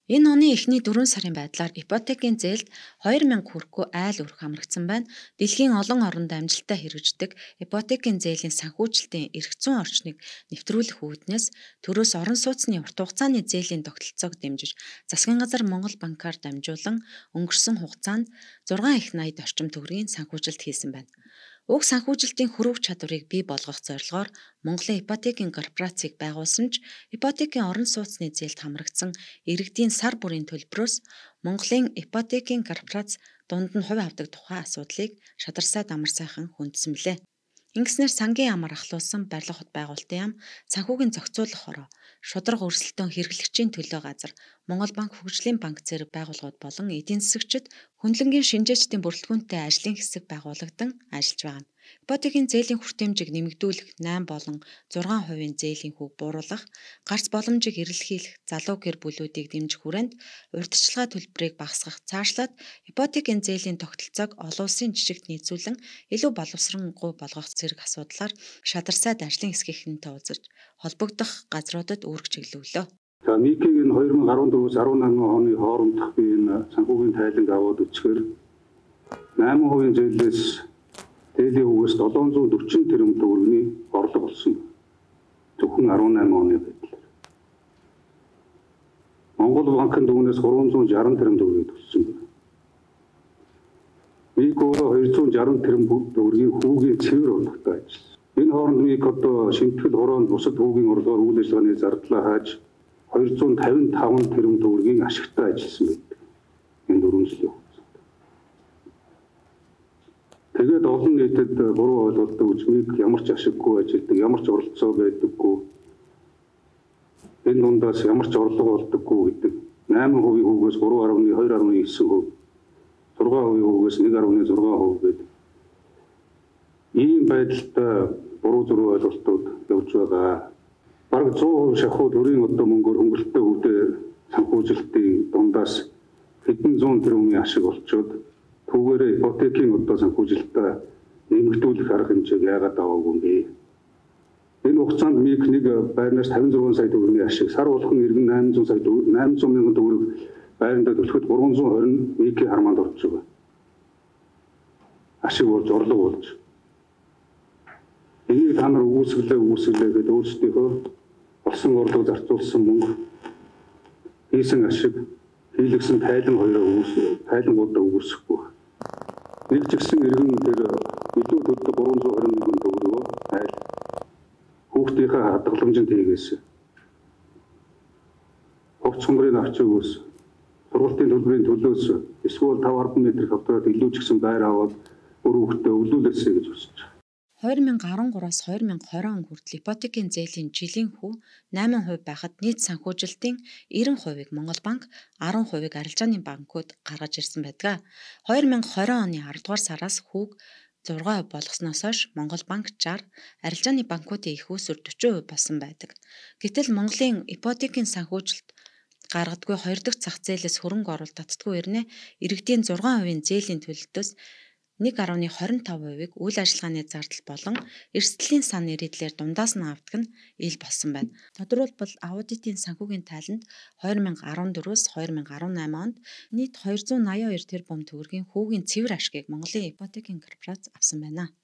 Энэ оны эхний 4 сарын байдлаар ипотекийн зээлд 2000 хүрэхгүй айл өрх хамрагдсан байна. Дэлхийн олон оронд амжилттай хэрэгждэг ипотекийн зээлийн санхүүжилтийн эрх зүйн орчныг нэвтрүүлэх үүднээс төрөөс орон сууцны урт хугацааны зээлийн тогтолцоог дэмжиж засгийн газар Монгол банкар дамжуулан өнгөрсөн хугацаанд 6 их 80 орчим төгрөгийн санхүүжилт хийсэн байна. Уг санхүүжилтийн хөрвөх чадварыг бий болгох зорилгоор Монголын ипотекийн корпорацийг байгуулсан ч ипотекийн орон сууцны зээлд хамрагдсан иргэдийн сар бүрийн төлбөрөөс Монголын ипотекийн корпорац дунд нь хувь авдаг тухай асуудлыг шадарсаад амар сайхан хүндсэн билээ. Ингэснээр сангийн ямар ахлуулсан барилга хот байгуулалтын яам санхүүгийн зохицуулах хороо шударга өрсөлдөөн хэрэглэгчийн төлөө газар Монгол банк хөгжлийн банк зэрэг байгууллагууд болон эдийн засагчид хөндлөнгийн шинжээчдийн бүрэлдэхүүнтэй ажлын хэсэг байгуулагдан ажиллаж байгаа юм. Ипотекийн зээлийн хүртээмжийг нэмэгдүүлэх 8 болон 6% зээлийн хүүг бууруулах, гарц боломжийг эрэлхийлэх, залуу гэр бүлүүдийг дэмжих хүрээнд урьдчилгаа төлбөрийг багасгах, цаашлаад ипотекийн зээлийн тогтолцоог олон улсын жижигт нийцүүлэн илүү боловсронгуй болгох зэрэг асуудлаар шадарсаад ажлын хэсгийнхэнтэй уулзаж холбогдох газруудад үүрэг чиглүүлээ. За нийтийн энэ 2014-өөс 18 оны хоорондох би энэ санхүүгийн тайланг аваад үзэхээр 8% зээлээс зээлийн хүүгээс 740 тэрбум төгрөгийн орлого болсон. Зөвхөн 18 оны байдлаар. Монгол банкны дүгнээс 360 тэрбум төгрөгийг төлсөн байна. Миг өөрөө 260 тэрбум төгрөгийн хүүгийн цэвэр орлоготой ажилласан. Энэ хооронд миг одоо шинтгэл хороонд бусад хүүгийн орлогоор үйл ажиллагааны зардлаа хааж 255 тэрбум төгрөгийн ашигтай ажилласан байдаг. Энэ 4 жилийн хугацаанд. Тэгээд олон нийтэд буруу ойлголттой үжмийг ямар ч ашиггүй ажилладаг, ямар ч оролцоо байдаггүй. Энэ дундаас ямар ч орлого олдоггүй гэдэг 8% хүүгээс 3.2.9%, 6% хүүгээс 1.6% гэдэг. Ийм байдалтай буруу зураг ойлголтууд явж байгаа. Бараг 100% шахуу төрийн одоо мөнгөөр хөнгөлөлттэй үүдээ санхүүжилтийн дундаас хэдэн зуун тэрбумын ашиг олцоод түүгээрээ ипотекийн одоо санхүүжилтээ нэмэгдүүлэх арга хэмжээг яагаад аваагүй юм бэ? Энэ хугацаанд миг нэг байрнаас 56 сая төгрөгийн ашиг, сар болгон иргэн 800 мянган төгрөг байрандаа төлөхөд 320 мигийн хармаанд орж байгаа. Ашиг болж, орлого болж. Энийг та нар үүсгэлээ гэдэг өөрсдийнхөө болсон орлого зарцуулсан мөнгө, хийсэн ашиг, хийлгсэн тайлангуудаа үүсэхгүй. Нэг ч гэсэн иргэн тэр илүү төлдөг 320 мянган төгрөгөө айл хүүхдийнхээ хадгаламжинд хийгээсэн. Ховц цомрын авчигөөс, сургалтын төлбөрийн төлөөс эсвэл 5-10 метр хавдраад илүү ч гэсэн байр аваад өөр хүүхдээ өвлүүлээсэй гэж хүсэж байгаа. 2013-аас 2020 он хүртэл ипотекийн зээлийн жилийн хүү 8% байхад нийт санхүүжилтийн 90%-ыг Монгол банк, 10%-ыг арилжааны банкуд гаргаж ирсэн байдаг. 2020 оны 10 дугаар сараас хүүг 6% болгосноос хойш Монгол банк 60, арилжааны банкуудын их үүсвэр 40% болсон байдаг. Гэтэл Монголын ипотекийн санхүүжилт гаргадаггүй 2 дахь зах зээлээс хөрөнгө оруулалт татдаггүй ирнэ иргэдийн 6% зээлийн төлөлтөөс 1.25%-ыг үйл ажиллагааны зардал болон эрсдлийн сан нэрийдлээр дундаас нь авдаг нь ил болсон байна. Тодорхойлбол аудитын санхүүгийн тайланд 2014-өөс 2018 онд нийт 282 тэрбум төгрөгийн хүүгийн цэвэр ашгийг Монголын ипотекийн корпорац авсан байна.